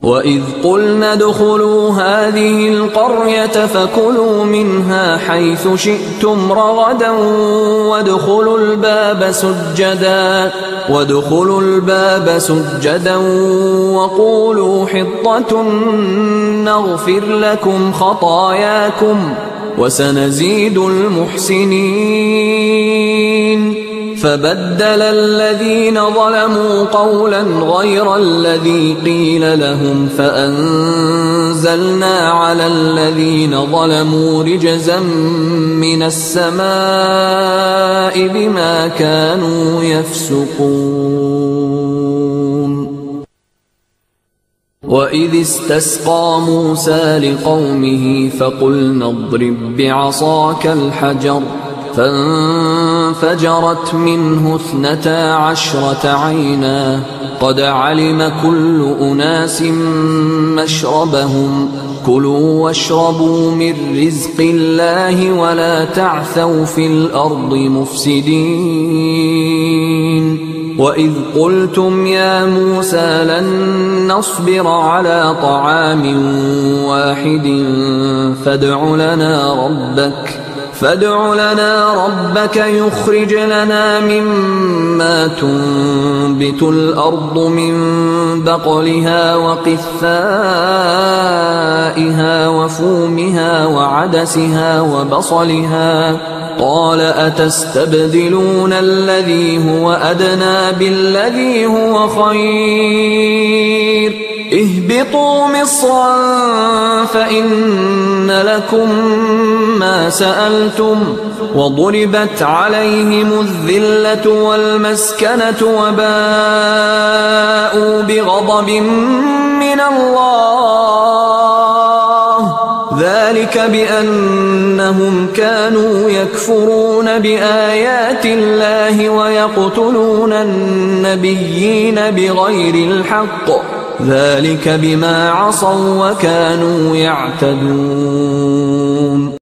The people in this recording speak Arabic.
وَإِذْ قُلْنَا ادْخُلُوا هَٰذِهِ الْقَرْيَةَ فَكُلُوا مِنْهَا حَيْثُ شِئْتُمْ رَغَدًا وَادْخُلُوا الْبَابَ سُجَّدًا وَقُولُوا حِطَّةٌ نَّغْفِرْ لَكُمْ خَطَايَاكُمْ وَسَنَزِيدُ الْمُحْسِنِينَ فَبَدَّلَ الَّذِينَ ظَلَمُوا قَوْلًا غَيْرَ الَّذِي قِيلَ لَهُمْ فَأَنزَلْنَا عَلَى الَّذِينَ ظَلَمُوا رِجْزًا مِّنَ السَّمَاءِ بِمَا كَانُوا يَفْسُقُونَ وَإِذِ اسْتَسْقَىٰ مُوسَىٰ لِقَوْمِهِ فَقُلْنَا اضْرِب بِّعَصَاكَ الْحَجَرَ فانفجرت منه 12 عينا قد علم كل أناس مشربهم كلوا واشربوا من رزق الله ولا تعثوا في الأرض مفسدين وإذ قلتم يا موسى لن نصبر على طعام واحد فادع لنا ربك يخرج لنا مما تنبت الأرض من بقلها وقثائها وفومها وعدسها وبصلها قال أتستبدلون الذي هو أدنى بالذي هو خير اهبطوا مصرا فإن لكم ما سألتم وضربت عليهم الذلة والمسكنة وباءوا بغضب من الله ذلك بأنهم كانوا يكفرون بآيات الله ويقتلون النبيين بغير الحق ذلك بما عصوا وكانوا يعتدون